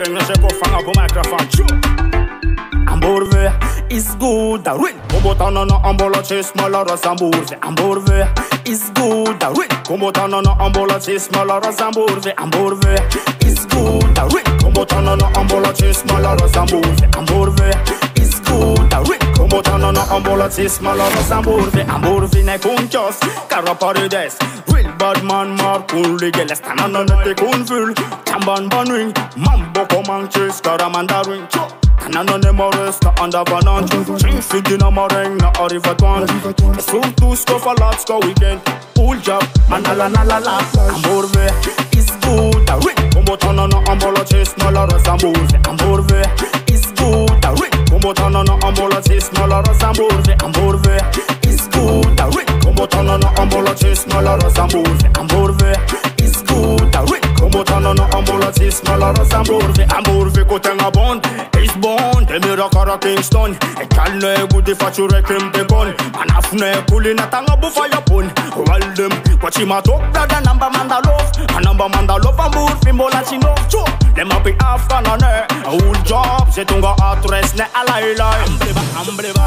ring när jag går fånga på mikrofon. Amborve is good, da win. Kombotanana ambola chase malara zamborve. Amborve is good, da win. Kombotanana ambola chase malara zamborve. Amborve is good, da win. Kombotanana ambola chase malara zamborve. Amborve is good, da win. Kombotanana ambola chase malara zamborve. Amborve ne kunjas, kara parides. Real bad man mar kun ligele stanana nete kun full. Chamban banring, mambo komang chase kara mandarin. Kanana ne moresta anda banan. Ching fidina mareng na arriva tuan. Soon to stuff a lot ska weekend. Full job, manala la. Amborve is good, da win. Kombotanana ambola chase malara zamborve. Amborve is good, da win. Kombotanana ambola chase malara zamborve. Amborve is good, da win. Kombotanana ambola chase malara zamborve. Amborve is good, da win. Kombotanana ambola chase malara zamborve. Amborve kotenga bond. Is born, te mira cara Kingston. E calne gudi faccio requiem te con. Manafne kulina tanga bufa yapon. Well them, what you ma talk brother number manda love. A number manda love amor fimbola chino. Cho, them up after none. A whole job, c'est tunga address ne alaila. Ambreba.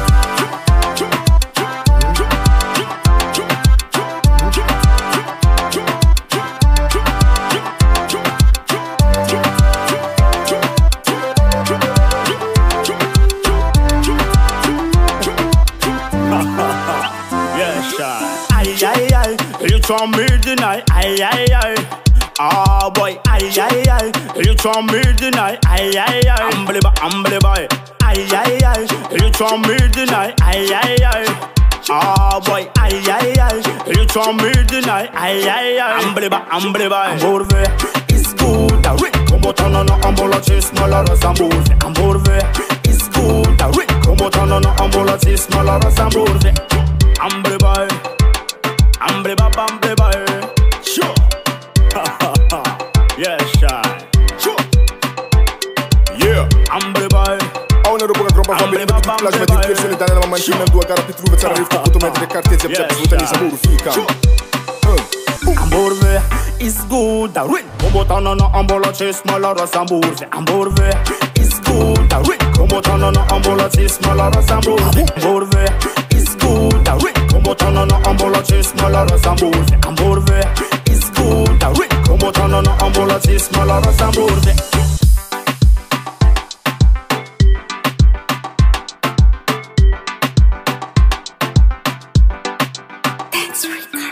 Ay, you try me deny, ay. Ah boy, ay, you try me deny, ay. Humble boy, ay, you try me deny, ay. Ah boy, ay, you try me deny, ay. Humble boy, Amborve is good, da win. Kombotanana ambola chase malara zamborve. Amborve is good, da win. Kombotanana ambola chase malara zamborve. Ambre boy. Ambre boy, sure. Yeah, shy. Sure. Yeah, ambre boy. Ona rubuga gropa familja med plage med tillfällen där när man känner då att det provet så här riktigt på med det kartet jag köpte utan i sabor fika. Amborve is good, da win. Kombotanana ambola chase malara zamborve. Amborve is good, da win. Kombotanana ambola chase malara zamborve. Amborve is good, da win. Kombotanana ambola chase malara zamborve. Amborve is good, da win. Kombotanana ambola chase malara zamborve. That's right.